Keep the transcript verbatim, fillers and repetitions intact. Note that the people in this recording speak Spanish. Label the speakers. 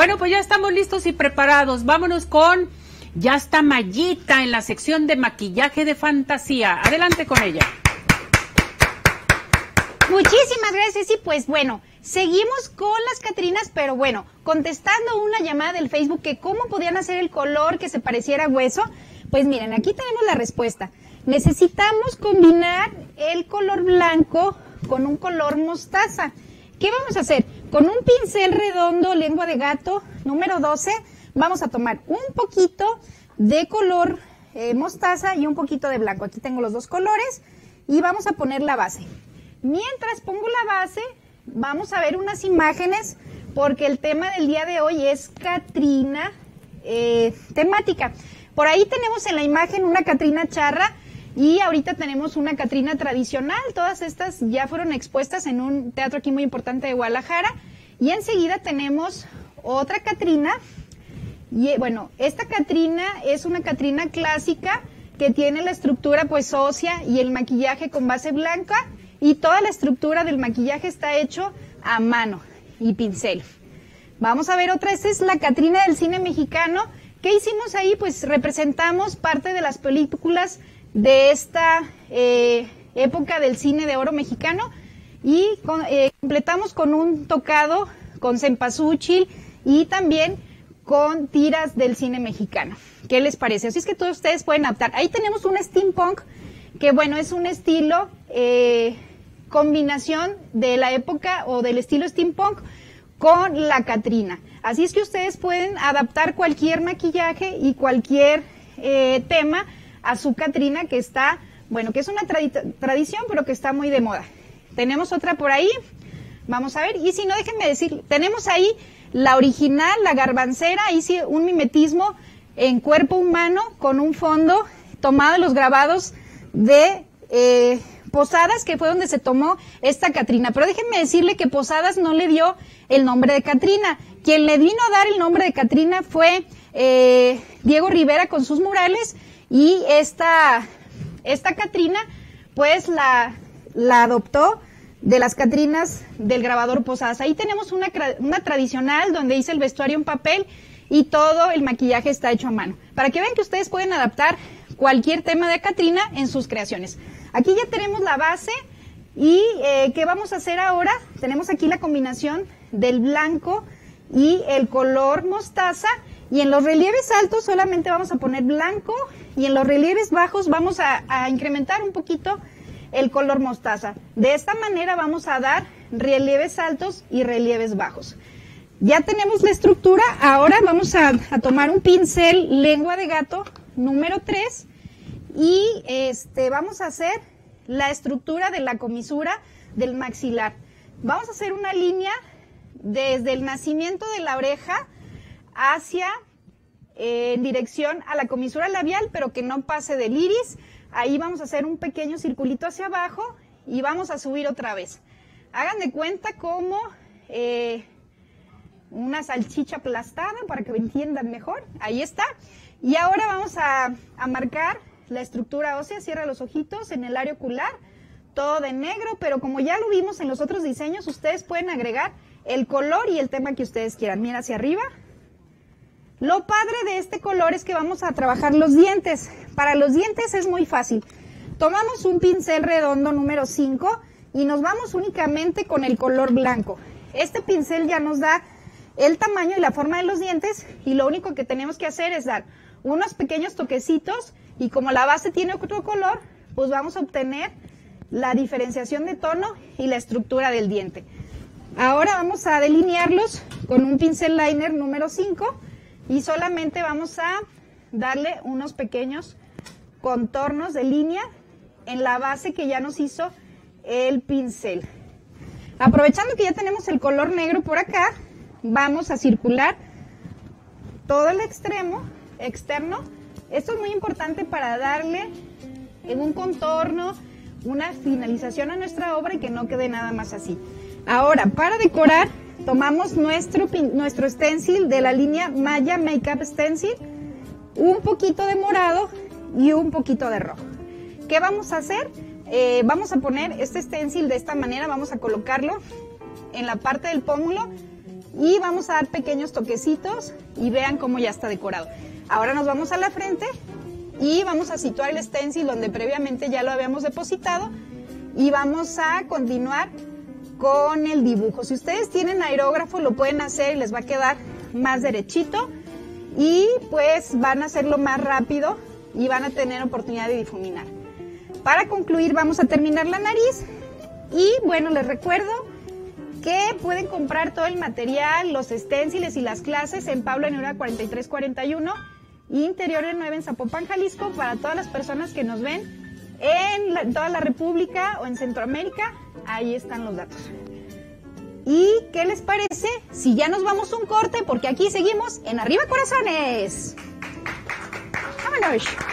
Speaker 1: Bueno, pues ya estamos listos y preparados. Vámonos con... Ya está Mayita en la sección de maquillaje de fantasía. Adelante con ella.
Speaker 2: Muchísimas gracias. Y pues bueno, seguimos con las Catrinas, pero bueno, contestando una llamada del Facebook que cómo podían hacer el color que se pareciera a hueso. Pues miren, aquí tenemos la respuesta. Necesitamos combinar el color blanco con un color mostaza. ¿Qué vamos a hacer? Con un pincel redondo, lengua de gato, número doce, vamos a tomar un poquito de color eh, mostaza y un poquito de blanco. Aquí tengo los dos colores y vamos a poner la base. Mientras pongo la base, vamos a ver unas imágenes porque el tema del día de hoy es Catrina eh, temática. Por ahí tenemos en la imagen una Catrina charra y ahorita tenemos una Catrina tradicional. Todas estas ya fueron expuestas en un teatro aquí muy importante de Guadalajara. Y enseguida tenemos otra Catrina. Y bueno, esta Catrina es una Catrina clásica que tiene la estructura pues ósea y el maquillaje con base blanca. Y toda la estructura del maquillaje está hecho a mano y pincel. Vamos a ver otra. Esta es la Catrina del cine mexicano. ¿Qué hicimos ahí? Pues representamos parte de las películas de esta eh, época del cine de oro mexicano y con, eh, completamos con un tocado con cempasúchil y también con tiras del cine mexicano. ¿Qué les parece? Así es que todos ustedes pueden adaptar. Ahí tenemos un steampunk que bueno, es un estilo eh, combinación de la época o del estilo steampunk con la Catrina. Así es que ustedes pueden adaptar cualquier maquillaje y cualquier eh, tema a su Catrina que está, bueno, que es una tradi tradición, pero que está muy de moda. Tenemos otra por ahí, vamos a ver, y si no, déjenme decir, tenemos ahí la original, la garbancera, ahí sí un mimetismo en cuerpo humano con un fondo tomado de los grabados de eh, Posadas, que fue donde se tomó esta Catrina. Pero déjenme decirle que Posadas no le dio el nombre de Catrina. Quien le vino a dar el nombre de Catrina fue eh, Diego Rivera con sus murales. Y esta, esta Catrina, pues la, la adoptó de las Catrinas del grabador Posadas. Ahí tenemos una, una tradicional donde hice el vestuario en papel y todo el maquillaje está hecho a mano. Para que vean que ustedes pueden adaptar cualquier tema de Catrina en sus creaciones. Aquí ya tenemos la base y eh, ¿qué vamos a hacer ahora? Tenemos aquí la combinación del blanco y el color mostaza. Y en los relieves altos solamente vamos a poner blanco y en los relieves bajos vamos a, a incrementar un poquito el color mostaza. De esta manera vamos a dar relieves altos y relieves bajos. Ya tenemos la estructura, ahora vamos a, a tomar un pincel lengua de gato número tres y este, vamos a hacer la estructura de la comisura del maxilar. Vamos a hacer una línea desde el nacimiento de la oreja hacia eh, en dirección a la comisura labial, pero que no pase del iris. Ahí vamos a hacer un pequeño circulito hacia abajo y vamos a subir otra vez. Hagan de cuenta como eh, una salchicha aplastada para que me entiendan mejor. Ahí está. Y ahora vamos a, a marcar la estructura ósea. Cierra los ojitos en el área ocular, todo de negro, pero como ya lo vimos en los otros diseños, ustedes pueden agregar el color y el tema que ustedes quieran. Mira hacia arriba. Lo padre de este color es que vamos a trabajar los dientes. Para los dientes es muy fácil. Tomamos un pincel redondo número cinco y nos vamos únicamente con el color blanco. Este pincel ya nos da el tamaño y la forma de los dientes y lo único que tenemos que hacer es dar unos pequeños toquecitos y como la base tiene otro color, pues vamos a obtener la diferenciación de tono y la estructura del diente. Ahora vamos a delinearlos con un pincel liner número cinco y solamente vamos a darle unos pequeños contornos de línea en la base que ya nos hizo el pincel. Aprovechando que ya tenemos el color negro por acá, vamos a circular todo el extremo externo. Esto es muy importante para darle en un contorno, una finalización a nuestra obra y que no quede nada más así. Ahora, para decorar, tomamos nuestro, nuestro stencil de la línea Maya Makeup Stencil, un poquito de morado y un poquito de rojo. ¿Qué vamos a hacer? Eh, vamos a poner este stencil de esta manera, vamos a colocarlo en la parte del pómulo y vamos a dar pequeños toquecitos y vean cómo ya está decorado. Ahora nos vamos a la frente y vamos a situar el stencil donde previamente ya lo habíamos depositado y vamos a continuar con el dibujo. Si ustedes tienen aerógrafo lo pueden hacer y les va a quedar más derechito y pues van a hacerlo más rápido y van a tener oportunidad de difuminar. Para concluir vamos a terminar la nariz y bueno, les recuerdo que pueden comprar todo el material, los stenciles y las clases en Pablo Neruda cuarenta y tres cuarenta y uno, Interiores nueve en Zapopan, Jalisco, para todas las personas que nos ven en, la, en toda la República o en Centroamérica. Ahí están los datos. ¿Y qué les parece si ya nos vamos un corte? Porque aquí seguimos en Arriba Corazones. ¡Vámonos!